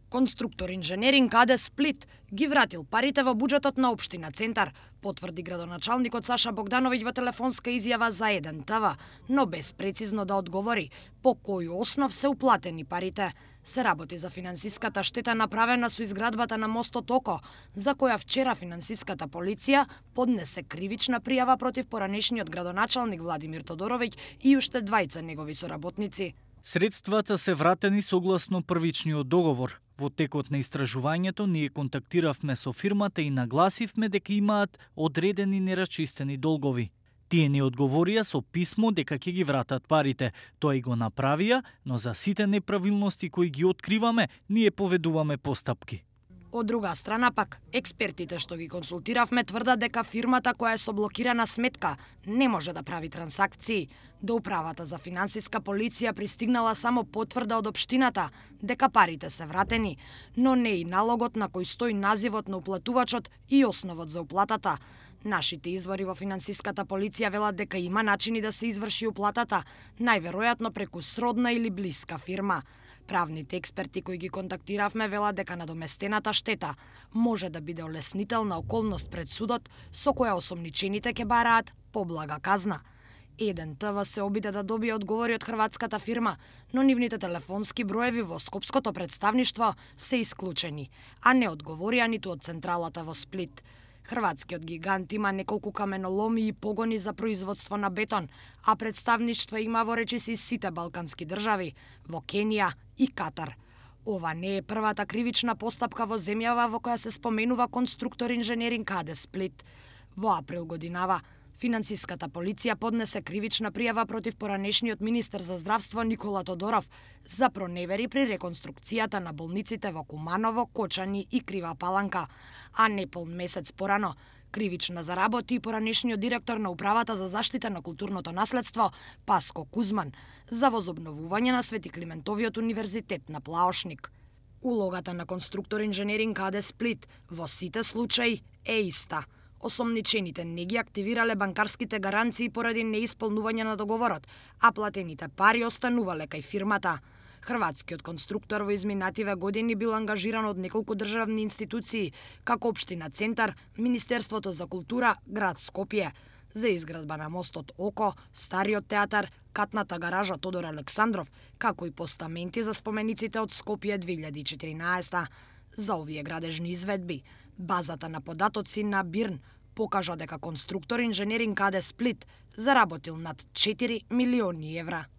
Конструктор инженеринг АД Сплит ги вратил парите во буџетот на општина Центар, потврди градоначалникот Саша Богдановиќ во телефонска изјава за 1 ТВ, но без прецизно да одговори по кој основ се уплатени парите. Се работи за финансиската штета направена со изградбата на мостот Око, за која вчера финансиската полиција поднесе кривична пријава против поранешниот градоначалник Владимир Тодоровиќ и уште двајца негови соработници. Средствата се вратени согласно првичниот договор. Во текот на истражувањето ние контактиравме со фирмата и нагласивме дека имаат одредени нерачистени долгови. Тие ни одговорија со писмо дека ќе ги вратат парите. Тоа и го направија, но за сите неправилности кои ги откриваме, ние поведуваме постапки. Од друга страна пак, експертите што ги консултиравме тврдат дека фирмата која е со блокирана сметка не може да прави трансакции. До управата за финансиска полиција пристигнала само потврда од општината дека парите се вратени, но не и налогот на кој стои називот на уплатувачот и основот за уплатата. Нашите извори во финансиската полиција велат дека има начини да се изврши уплатата, најверојатно преку сродна или блиска фирма. Правните експерти кои ги контактиравме велат дека надоместената штета може да биде олеснителна околност пред судот со која осомничените ќе бараат поблага казна. 1 ТВ се обиде да добие одговори од хрватската фирма, но нивните телефонски броеви во скопското представништво се исклучени, а не одговорија ниту од централата во Сплит. Хрватскиот гигант има неколку каменоломи и погони за производство на бетон, а представништво има во речиси сите балкански држави, во Кенија и Катар. Ова не е првата кривична постапка во земјава во која се споменува конструктор инженеринг АД Сплит. Во април годинава, финансиската полиција поднесе кривична пријава против поранешниот министер за здравство Никола Тодоров за проневери при реконструкцијата на болниците во Куманово, Кочани и Крива Паланка, а неполн месец порано кривична заработи и поранешниот директор на Управата за заштита на културното наследство Паско Кузман за возобновување на Свети Климентовиот универзитет на Плаошник. Улогата на конструктор инженеринг АД Сплит во сите случаи е иста. Осомничените не ги активирале банкарските гаранции поради неисполнување на договорот, а платените пари останувале кај фирмата. Хрватскиот конструктор во изминативе години бил ангажиран од неколку државни институции, како Општина Центар, Министерството за култура, град Скопје, за изградба на мостот Око, Стариот театар, катната гаража Тодор Александров, како и постаменти за спомениците од Скопје 2014. За овие градежни изведби, базата на податоци на БИРН покажа дека конструктор инженеринг АД Сплит заработил над 4 милиони евра.